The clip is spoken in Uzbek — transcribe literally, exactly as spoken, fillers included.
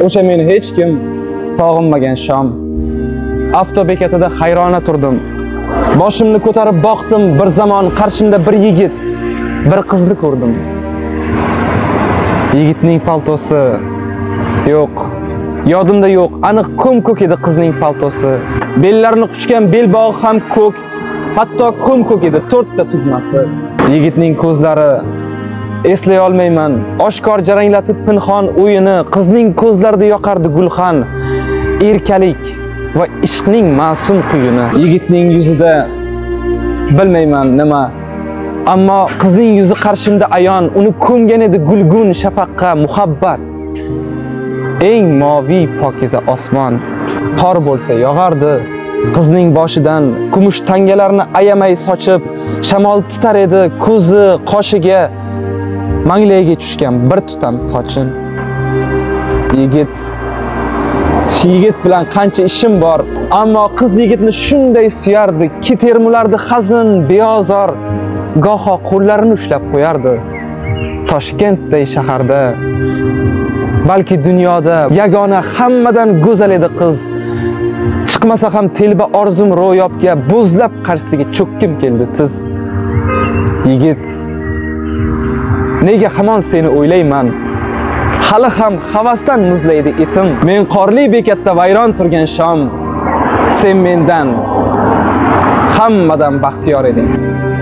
O'sha meni hech kim sog'inmagan shom. Avtobekatida hayrona turdim. Boshimni ko'tarib boqdim, bir zamon qarshimda bir yigit, bir qizni ko'rdim. Yigitning paltosi yo'q, yodimda yo'q, aniq ko'm-ko'k edi qizning paltosi. Bellarini quchgan belbog'i ham ko'k, hatto ko'm-ko'k edi to'rtta tugmasi. Yigitning ko'zlari eslay olmayman, oshkor jaranglatib pinhon o'yini, qizning ko'zlarida yoqardi gulxan, erkalik va ishqning ma'sum quyuni. Yigitning yuzida bilmayman nima, ammo qizning yuzi qarshimda ayon, uni ko'mgan edi gulgun shafaqqa muhabbat. Eng moviy pokiza osmon, qor bo'lsa yog'ardi. Qizning boshidan kumush tangalarni ayamay sochib, shamol titar edi ko'zi, qoshiga, manglayiga tushgan bir tutam sochin. Yigit Yigit bilan qancha ishim bor, ammo qiz yigitni shunday suyardi, ki termulardi hazin, beozor, goho qo'llarini ushlab qo'yardi. Toshkentday shaharda, balki dunyoda yagona hammadan go'zal edi qiz. Chiqmasa ham telba orzum ro'yobga bo'zlab qarshisiga cho'kkim keldi tiz. Yigit, nega hamon seni o'ylayman? Hali ham havasdan muzlaydi etim. Men qorli bekatda vayron turgan shom, sen mendan hammadan baxtiyor eding.